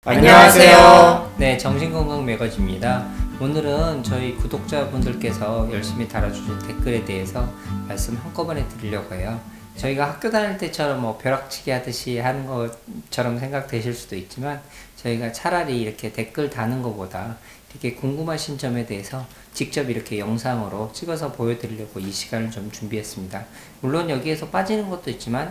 안녕하세요. 네, 정신건강 매거진입니다. 오늘은 저희 구독자분들께서 열심히 달아주신 댓글에 대해서 말씀 한꺼번에 드리려고 해요. 저희가 학교 다닐 때처럼 벼락치기 하듯이 하는 것처럼 생각되실 수도 있지만, 저희가 차라리 이렇게 댓글 다는 것보다 이렇게 궁금하신 점에 대해서 직접 이렇게 영상으로 찍어서 보여드리려고 이 시간을 좀 준비했습니다. 물론 여기에서 빠지는 것도 있지만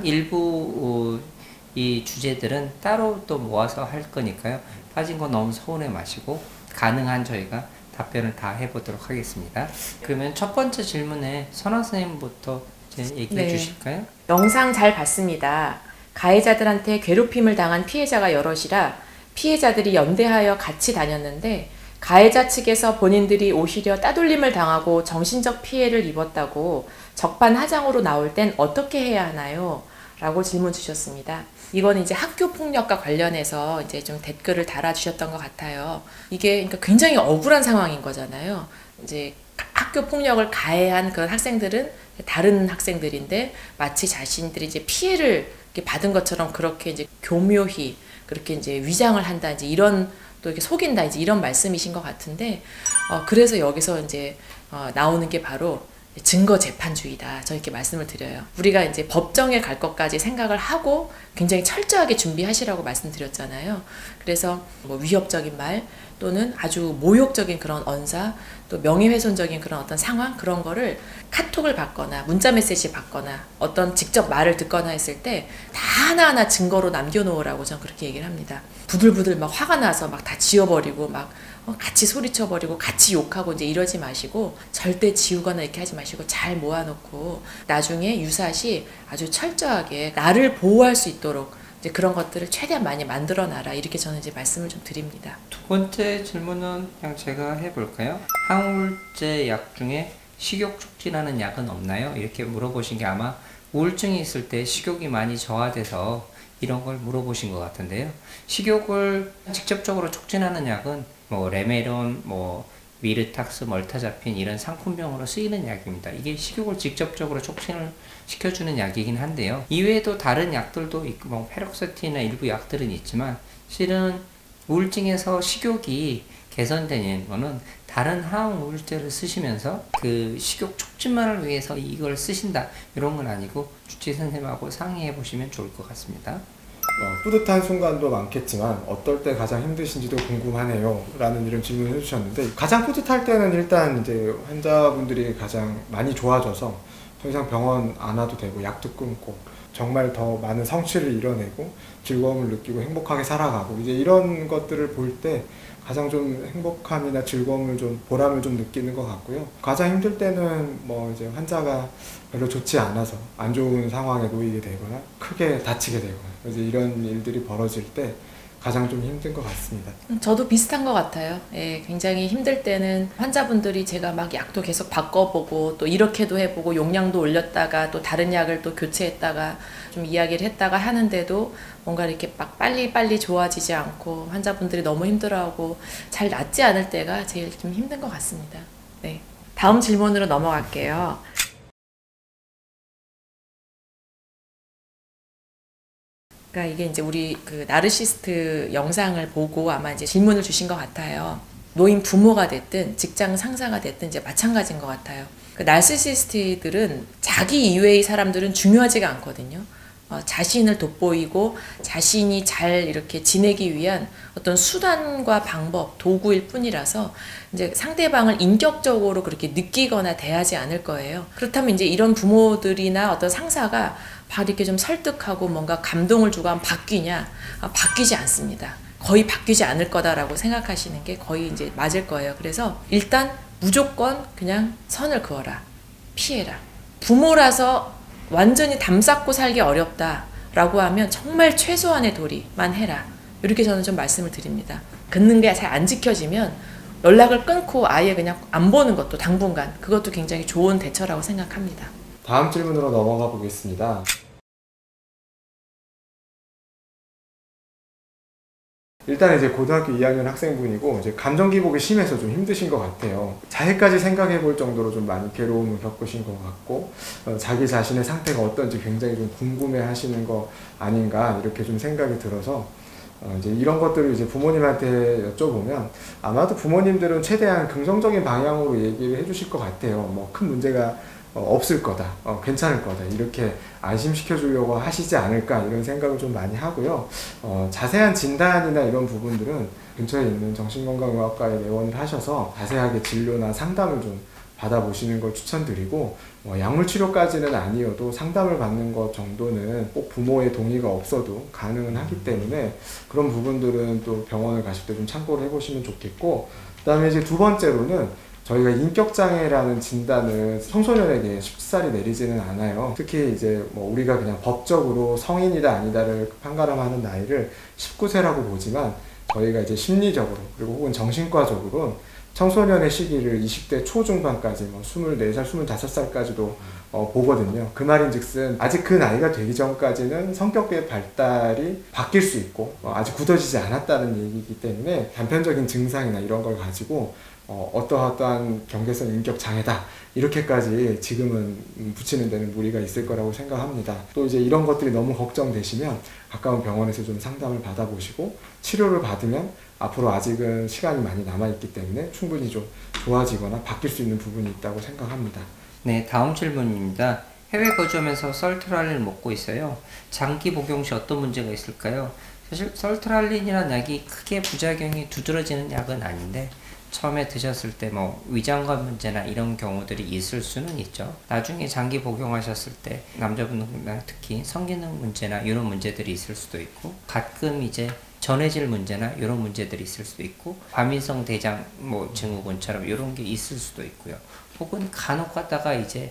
일부 이 주제들은 따로 또 모아서 할 거니까요. 빠진 거 너무 서운해 마시고 가능한 저희가 답변을 다 해보도록 하겠습니다. 그러면 첫 번째 질문에 선아 선생님부터 얘기해 주실까요? 영상 잘 봤습니다. 가해자들한테 괴롭힘을 당한 피해자가 여럿이라 피해자들이 연대하여 같이 다녔는데 가해자 측에서 본인들이 오히려 따돌림을 당하고 정신적 피해를 입었다고 적반하장으로 나올 땐 어떻게 해야 하나요? 라고 질문 주셨습니다. 이건 이제 학교 폭력과 관련해서 이제 좀 댓글을 달아주셨던 것 같아요. 이게 그러니까 굉장히 억울한 상황인 거잖아요. 이제 학교 폭력을 가해한 그런 학생들은 다른 학생들인데 마치 자신들이 이제 피해를 받은 것처럼 그렇게 이제 교묘히 그렇게 이제 위장을 한다, 이제 이런 또 이렇게 속인다, 이제 이런 말씀이신 것 같은데, 그래서 여기서 이제 나오는 게 바로 증거 재판주의다. 저 이렇게 말씀을 드려요. 우리가 이제 법정에 갈 것까지 생각을 하고 굉장히 철저하게 준비하시라고 말씀드렸잖아요. 그래서 뭐 위협적인 말 또는 아주 모욕적인 그런 언사, 또 명예훼손적인 그런 어떤 상황, 그런 거를 카톡을 받거나 문자 메시지 받거나 어떤 직접 말을 듣거나 했을 때 다 하나하나 증거로 남겨놓으라고 저는 그렇게 얘기를 합니다. 부들부들 막 화가 나서 막 다 지워버리고 막 같이 소리쳐버리고 같이 욕하고 이제 이러지 마시고, 절대 지우거나 이렇게 하지 마시고 잘 모아놓고 나중에 유사시 아주 철저하게 나를 보호할 수 있도록 이제 그런 것들을 최대한 많이 만들어놔라, 이렇게 저는 이제 말씀을 좀 드립니다. 두 번째 질문은 그냥 제가 해볼까요? 항우울제 약 중에 식욕 촉진하는 약은 없나요? 이렇게 물어보신 게 아마 우울증이 있을 때 식욕이 많이 저하돼서 이런 걸 물어보신 것 같은데요. 식욕을 직접적으로 촉진하는 약은 레메론, 위르탁스, 멀타자핀 이런 상품명으로 쓰이는 약입니다. 이게 식욕을 직접적으로 촉진을 시켜주는 약이긴 한데요. 이외에도 다른 약들도 있고, 페록세틴이나 일부 약들은 있지만, 실은 우울증에서 식욕이 개선되는 거는 다른 항우울제를 쓰시면서 그 식욕 촉진만을 위해서 이걸 쓰신다, 이런 건 아니고 주치 선생님하고 상의해 보시면 좋을 것 같습니다. 뿌듯한 순간도 많겠지만 어떨 때 가장 힘드신지도 궁금하네요 라는 이런 질문을 해주셨는데, 가장 뿌듯할 때는 일단 이제 환자분들이 가장 많이 좋아져서 더 이상 병원 안 와도 되고 약도 끊고 정말 더 많은 성취를 이뤄내고 즐거움을 느끼고 행복하게 살아가고, 이제 이런 것들을 볼 때 가장 좀 행복함이나 즐거움을 좀, 보람을 좀 느끼는 것 같고요. 가장 힘들 때는 이제 환자가 별로 좋지 않아서 안 좋은 상황에 놓이게 되거나 크게 다치게 되거나 이제 이런 일들이 벌어질 때 가장 좀 힘든 것 같습니다. 저도 비슷한 것 같아요. 예, 굉장히 힘들 때는 환자분들이 제가 막 약도 계속 바꿔보고 또 이렇게도 해보고 용량도 올렸다가 또 다른 약을 또 교체했다가 좀 이야기를 했다가 하는데도 뭔가 이렇게 막 빨리 좋아지지 않고 환자분들이 너무 힘들어하고 잘 낫지 않을 때가 제일 좀 힘든 것 같습니다. 네, 다음 질문으로 넘어갈게요. 그러니까 이게 이제 우리 그 나르시스트 영상을 보고 아마 이제 질문을 주신 것 같아요. 노인 부모가 됐든 직장 상사가 됐든 이제 마찬가지인 것 같아요. 그 나르시시스트들은 자기 이외의 사람들은 중요하지가 않거든요. 자신을 돋보이고 자신이 잘 이렇게 지내기 위한 어떤 수단과 방법, 도구일 뿐이라서 이제 상대방을 인격적으로 그렇게 느끼거나 대하지 않을 거예요. 그렇다면 이제 이런 부모들이나 어떤 상사가 바로 이렇게 좀 설득하고 뭔가 감동을 주고 하면 바뀌냐? 바뀌지 않습니다. 거의 바뀌지 않을 거다라고 생각하시는 게 거의 이제 맞을 거예요. 그래서 일단 무조건 그냥 선을 그어라. 피해라. 부모라서 완전히 담쌓고 살기 어렵다라고 하면 정말 최소한의 도리만 해라. 이렇게 저는 좀 말씀을 드립니다. 긋는 게 잘 안 지켜지면 연락을 끊고 아예 그냥 안 보는 것도 당분간, 그것도 굉장히 좋은 대처라고 생각합니다. 다음 질문으로 넘어가 보겠습니다. 일단 이제 고등학교 2학년 학생분이고 이제 감정 기복이 심해서 좀 힘드신 것 같아요. 자해까지 생각해 볼 정도로 좀 많이 괴로움을 겪으신 것 같고, 자기 자신의 상태가 어떤지 굉장히 좀 궁금해 하시는 거 아닌가 이렇게 좀 생각이 들어서 이제 이런 것들을 이제 부모님한테 여쭤보면 아마도 부모님들은 최대한 긍정적인 방향으로 얘기를 해주실 것 같아요. 뭐 큰 문제가 없을 거다, 괜찮을 거다, 이렇게 안심시켜 주려고 하시지 않을까, 이런 생각을 좀 많이 하고요. 자세한 진단이나 이런 부분들은 근처에 있는 정신건강의학과에 내원을 하셔서 자세하게 진료나 상담을 좀 받아보시는 걸 추천드리고, 약물 치료까지는 아니어도 상담을 받는 것 정도는 꼭 부모의 동의가 없어도 가능은 하기 때문에 그런 부분들은 또 병원을 가실 때 좀 참고를 해보시면 좋겠고, 그 다음에 이제 두 번째로는 저희가 인격장애라는 진단을 청소년에게 쉽사리 내리지는 않아요. 특히 이제 뭐 우리가 그냥 법적으로 성인이다 아니다를 판가름하는 나이를 19세라고 보지만, 저희가 이제 심리적으로 그리고 혹은 정신과적으로 청소년의 시기를 20대 초중반까지 뭐 24살, 25살까지도 보거든요. 그 말인즉슨 아직 그 나이가 되기 전까지는 성격의 발달이 바뀔 수 있고 아직 굳어지지 않았다는 얘기이기 때문에 단편적인 증상이나 이런 걸 가지고 어떠한 경계성 인격 장애다 이렇게까지 지금은 붙이는 데는 무리가 있을 거라고 생각합니다. 또 이제 이런 것들이 너무 걱정되시면 가까운 병원에서 좀 상담을 받아보시고 치료를 받으면 앞으로 아직은 시간이 많이 남아있기 때문에 충분히 좀 좋아지거나 바뀔 수 있는 부분이 있다고 생각합니다. 네, 다음 질문입니다. 해외 거주하면서 설트랄린을 먹고 있어요. 장기 복용 시 어떤 문제가 있을까요? 사실 설트랄린이라는 약이 크게 부작용이 두드러지는 약은 아닌데 처음에 드셨을 때 뭐 위장관 문제나 이런 경우들이 있을 수는 있죠. 나중에 장기 복용하셨을 때 남자분들 특히 성기능 문제나 이런 문제들이 있을 수도 있고, 가끔 이제 전해질 문제나 이런 문제들이 있을 수도 있고, 과민성 대장 뭐 증후군처럼 이런 게 있을 수도 있고요. 혹은 간혹 가다가 이제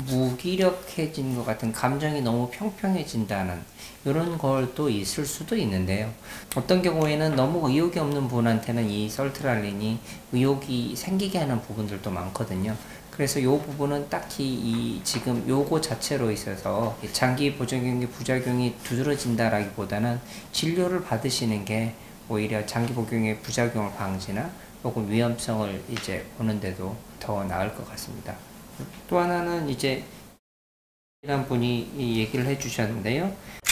무기력해진 것 같은, 감정이 너무 평평해진다는 이런 걸도 있을 수도 있는데요. 어떤 경우에는 너무 의욕이 없는 분한테는 이 설트랄린이 의욕이 생기게 하는 부분들도 많거든요. 그래서 이 부분은 딱히 이 지금 요거 자체로 있어서 장기 부작용이 두드러진다라기보다는 진료를 받으시는 게 오히려 장기 복용의 부작용을 방지나 혹은 위험성을 이제 보는데도 더 나을 것 같습니다. 또 하나는 이제 이란 분이 얘기를 해주셨는데요.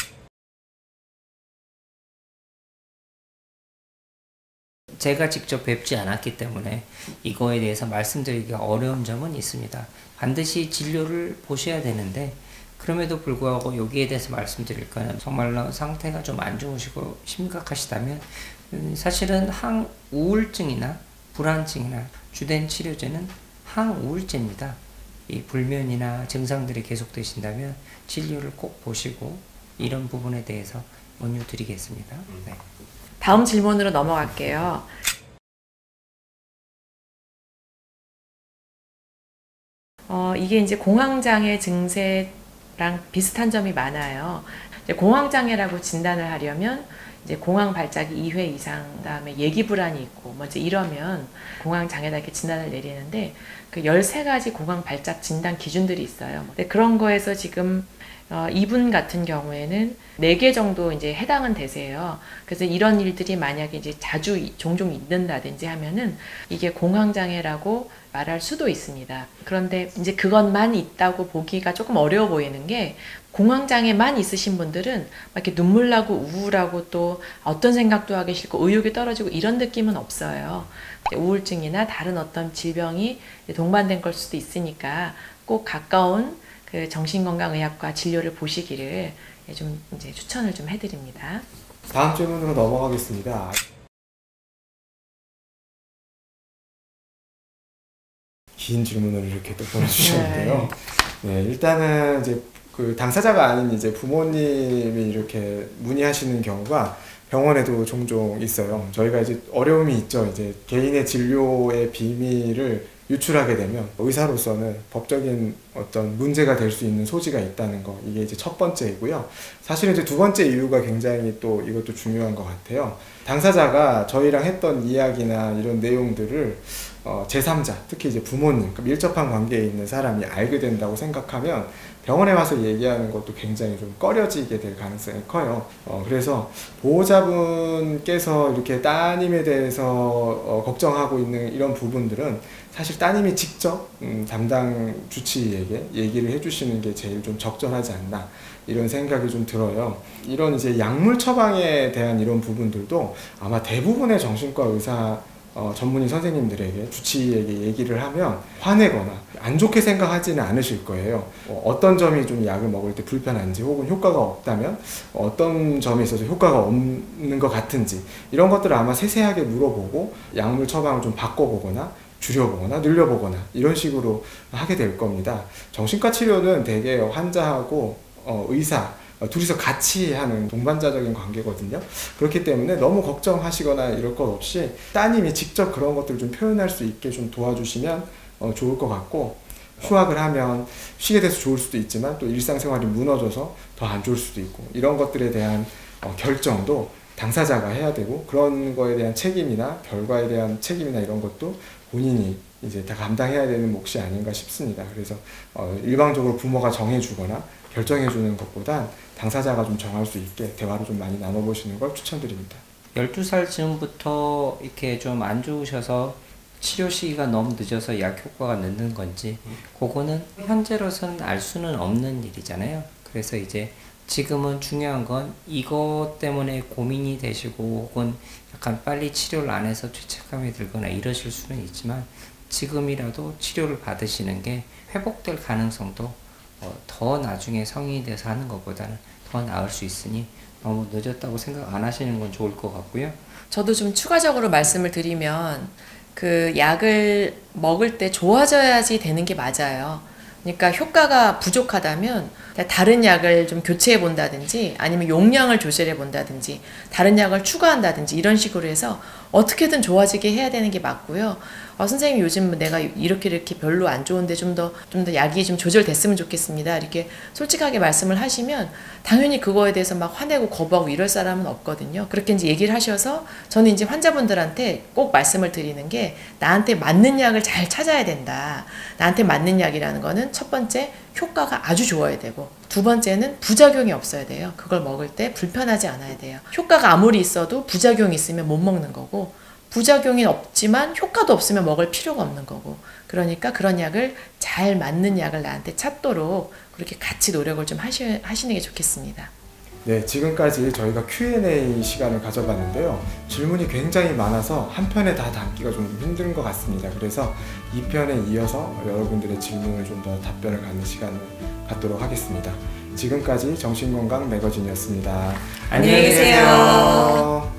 제가 직접 뵙지 않았기 때문에 이거에 대해서 말씀드리기가 어려운 점은 있습니다. 반드시 진료를 보셔야 되는데, 그럼에도 불구하고 여기에 대해서 말씀드릴 거는 정말로 상태가 좀 안 좋으시고 심각하시다면 사실은 항우울증이나 불안증이나 주된 치료제는 항우울제입니다. 이 불면이나 증상들이 계속되신다면 진료를 꼭 보시고 이런 부분에 대해서 권유 드리겠습니다. 네. 다음 질문으로 넘어갈게요. 이게 이제 공황장애 증세랑 비슷한 점이 많아요. 이제 공황장애라고 진단을 하려면 이제 공황 발작이 2회 이상, 그다음에 얘기 불안이 있고 뭐 이제 이러면 공황장애다 이렇게 진단을 내리는데, 그 13가지 공황 발작 진단 기준들이 있어요. 근데 그런 거에서 지금 이분 같은 경우에는 4개 정도 이제 해당은 되세요. 그래서 이런 일들이 만약에 이제 종종 있는다든지 하면은 이게 공황장애라고 말할 수도 있습니다. 그런데 이제 그것만 있다고 보기가 조금 어려워 보이는 게, 공황장애만 있으신 분들은 막 이렇게 눈물 나고 우울하고 또 어떤 생각도 하기 싫고 의욕이 떨어지고 이런 느낌은 없어요. 우울증이나 다른 어떤 질병이 동반된 걸 수도 있으니까 꼭 가까운 그 정신건강의학과 진료를 보시기를 좀 이제 추천을 좀 해드립니다. 다음 질문으로 넘어가겠습니다. 긴 질문을 이렇게 또 보내주셨는데요. 네, 일단은 이제 그 당사자가 아닌 이제 부모님이 이렇게 문의하시는 경우가 병원에도 종종 있어요. 저희가 이제 어려움이 있죠. 이제 개인의 진료의 비밀을 유출하게 되면 의사로서는 법적인 어떤 문제가 될 수 있는 소지가 있다는 거, 이게 이제 첫 번째이고요. 사실은 이제 두 번째 이유가 굉장히 또 이것도 중요한 것 같아요. 당사자가 저희랑 했던 이야기나 이런 내용들을 제3자, 특히 이제 부모님, 밀접한 관계에 있는 사람이 알게 된다고 생각하면 병원에 와서 얘기하는 것도 굉장히 좀 꺼려지게 될 가능성이 커요. 그래서 보호자분께서 이렇게 따님에 대해서 걱정하고 있는 이런 부분들은 사실 따님이 직접 담당 주치의에게 전문의에게 얘기를 해주시는 게 제일 좀 적절하지 않나 이런 생각이 좀 들어요. 이런 이제 약물 처방에 대한 이런 부분들도 아마 대부분의 정신과 의사 전문의 선생님들에게 주치의에게 얘기를 하면 화내거나 안 좋게 생각하지는 않으실 거예요. 어떤 점이 좀 약을 먹을 때 불편한지 혹은 효과가 없다면 어떤 점에 있어서 효과가 없는 것 같은지 이런 것들을 아마 세세하게 물어보고 약물 처방을 좀 바꿔보거나 줄여보거나 늘려보거나 이런 식으로 하게 될 겁니다. 정신과 치료는 대개 환자하고 의사 둘이서 같이 하는 동반자적인 관계거든요. 그렇기 때문에 너무 걱정하시거나 이럴 것 없이 따님이 직접 그런 것들을 좀 표현할 수 있게 좀 도와주시면 좋을 것 같고, 휴학을 하면 쉬게 돼서 좋을 수도 있지만 또 일상생활이 무너져서 더 안 좋을 수도 있고 이런 것들에 대한 결정도 당사자가 해야 되고 그런 거에 대한 책임이나 결과에 대한 책임이나 이런 것도 본인이 이제 다 감당해야 되는 몫이 아닌가 싶습니다. 그래서 일방적으로 부모가 정해주거나 결정해주는 것보단 당사자가 좀 정할 수 있게 대화를 좀 많이 나눠보시는 걸 추천드립니다. 12살 즈음부터 이렇게 좀 안 좋으셔서 치료 시기가 너무 늦어서 약 효과가 늦는 건지 그거는 현재로서는 알 수는 없는 일이잖아요. 그래서 이제 지금은 중요한 건 이것 때문에 고민이 되시고 혹은 약간 빨리 치료를 안 해서 죄책감이 들거나 이러실 수는 있지만 지금이라도 치료를 받으시는 게 회복될 가능성도 더 나중에 성인이 돼서 하는 것보다는 더 나을 수 있으니 너무 늦었다고 생각 안 하시는 건 좋을 것 같고요. 저도 좀 추가적으로 말씀을 드리면 그 약을 먹을 때 좋아져야지 되는 게 맞아요. 그러니까 효과가 부족하다면 다른 약을 좀 교체해 본다든지 아니면 용량을 조절해 본다든지 다른 약을 추가한다든지 이런 식으로 해서 어떻게든 좋아지게 해야 되는 게 맞고요. 선생님 요즘 내가 이렇게 별로 안 좋은데 좀 더 약이 좀 조절됐으면 좋겠습니다. 이렇게 솔직하게 말씀을 하시면 당연히 그거에 대해서 막 화내고 거부하고 이럴 사람은 없거든요. 그렇게 이제 얘기를 하셔서 저는 이제 환자분들한테 꼭 말씀을 드리는 게 나한테 맞는 약을 잘 찾아야 된다. 나한테 맞는 약이라는 거는 첫 번째 효과가 아주 좋아야 되고 두 번째는 부작용이 없어야 돼요. 그걸 먹을 때 불편하지 않아야 돼요. 효과가 아무리 있어도 부작용이 있으면 못 먹는 거고 부작용이 없지만 효과도 없으면 먹을 필요가 없는 거고 그러니까 그런 약을 잘 맞는 약을 나한테 찾도록 그렇게 같이 노력을 좀 하시는 게 좋겠습니다. 네, 지금까지 저희가 Q&A 시간을 가져봤는데요. 질문이 굉장히 많아서 한 편에 다 담기가 좀 힘든 것 같습니다. 그래서 2편에 이어서 여러분들의 질문을 좀 더 답변을 갖는 시간을 갖도록 하겠습니다. 지금까지 정신건강 매거진이었습니다. 안녕히 계세요.